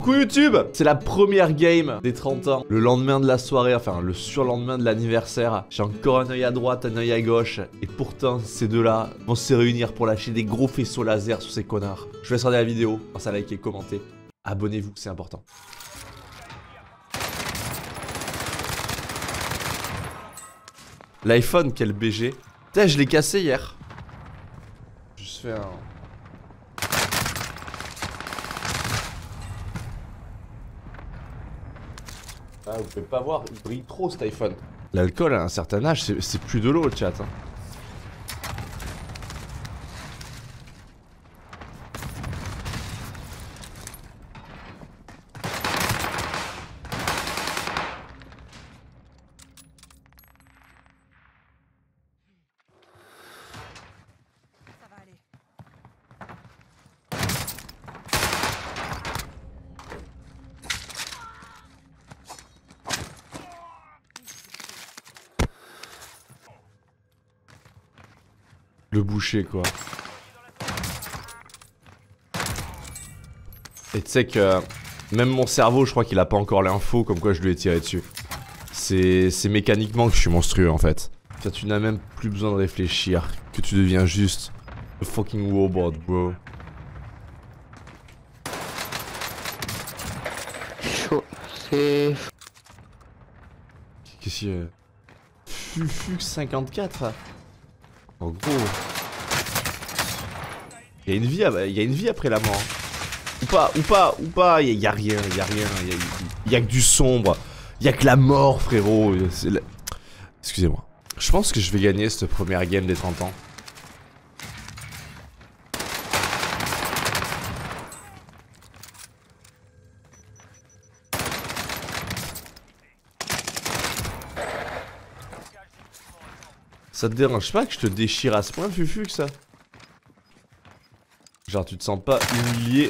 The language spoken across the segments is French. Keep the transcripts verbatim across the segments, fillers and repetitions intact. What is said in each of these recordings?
Coucou YouTube, c'est la première game des trente ans. Le lendemain de la soirée, enfin le surlendemain de l'anniversaire. J'ai encore un œil à droite, un œil à gauche. Et pourtant, ces deux-là vont se réunir pour lâcher des gros faisceaux laser sur ces connards. Je vous laisse regarder la vidéo, pensez à liker, commenter. Abonnez-vous, c'est important. L'iPhone, quel B G. Putain, je l'ai cassé hier. Juste fait un... Ah, vous pouvez pas voir, il brille trop cet iPhone. L'alcool à un certain âge, c'est plus de l'eau le chat. Hein. Ça va aller. Le boucher quoi. Et tu sais que même mon cerveau, je crois qu'il a pas encore l'info comme quoi je lui ai tiré dessus. C'est mécaniquement que je suis monstrueux en fait. Toi, tu n'as même plus besoin de réfléchir, que tu deviens juste a fucking robot, bro. Chaud, c'est... Qu'est-ce qu'il y a? Fufux cinquante-quatre. En gros, il y a une vie, il y a une vie après la mort. Ou pas, ou pas, ou pas. Il y, y a rien, il y a rien. Il y, y, y a que du sombre. Il y a que la mort, frérot. La... Excusez-moi. Je pense que je vais gagner cette première game des trente ans. Ça te dérange pas que je te déchire à ce point, Fufu, que ça? Genre, tu te sens pas humilié?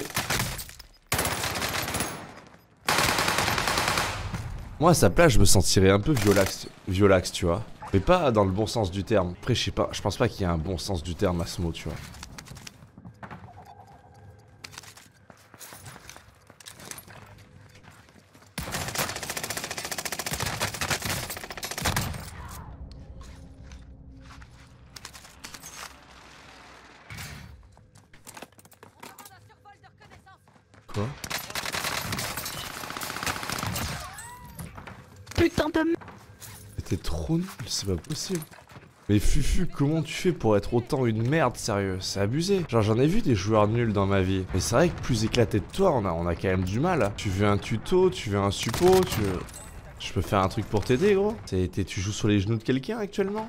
Moi, à sa place, je me sentirais un peu violax, violax, tu vois. Mais pas dans le bon sens du terme. Après, je sais pas, je pense pas qu'il y ait un bon sens du terme à ce mot, tu vois. Quoi? Putain de m... T'es trop nul, c'est pas possible. Mais Fufu, comment tu fais pour être autant une merde, sérieux? C'est abusé. Genre, j'en ai vu des joueurs nuls dans ma vie. Mais c'est vrai que plus éclaté de toi, on a, on a quand même du mal. Tu veux un tuto, tu veux un suppo, tu veux... Je peux faire un truc pour t'aider, gros. Tu joues sur les genoux de quelqu'un actuellement?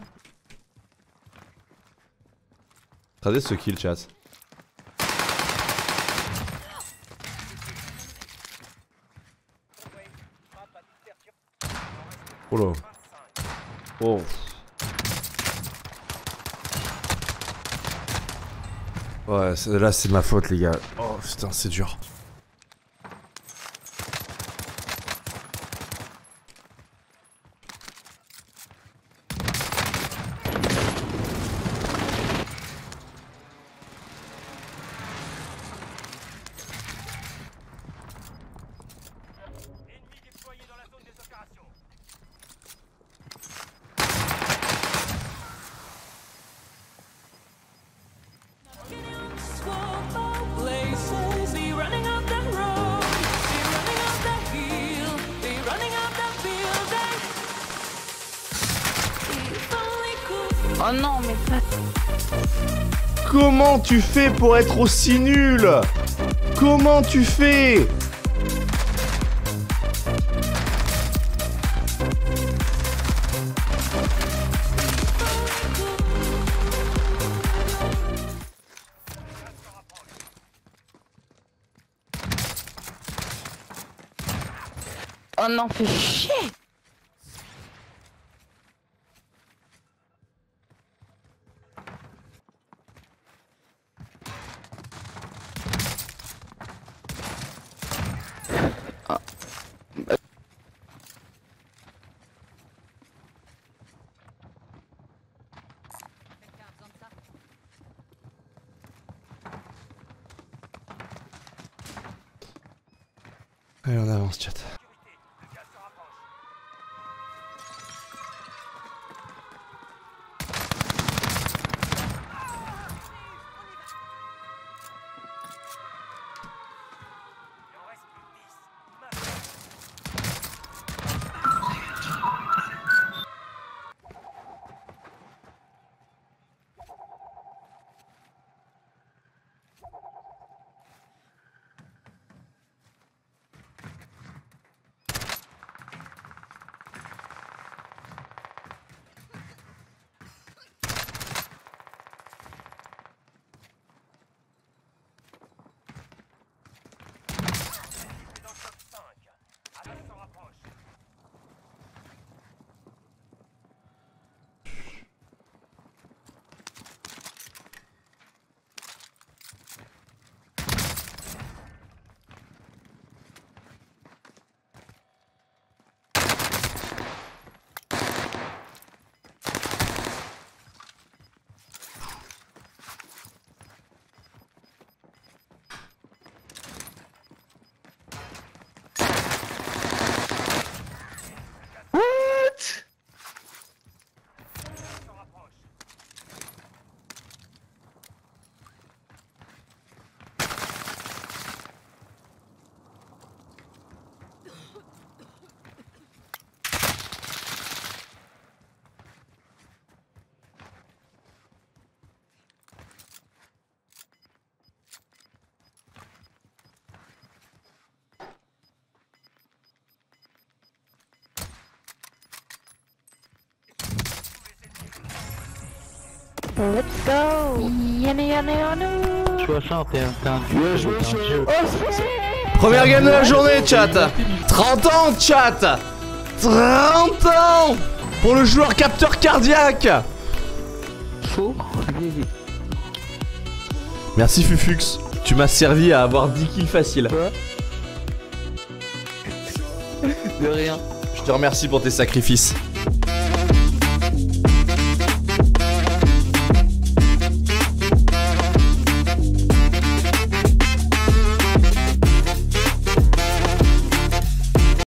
Regardez ce kill, chat. Oh là. Oh. Ouais, là c'est ma faute les gars. Oh putain, c'est dur. Oh non, mais pas... Comment tu fais pour être aussi nul? Comment tu fais? Oh non, fais chier. Allez, on avance, chat. Let's go. Yana yana yana. soixante et un, t'es un dieu, t'es un dieu. Première game de la journée, chat. trente ans, chat. trente ans pour le joueur capteur cardiaque. Faux. Merci Fufux, tu m'as servi à avoir dix kills faciles. De rien. Je te remercie pour tes sacrifices.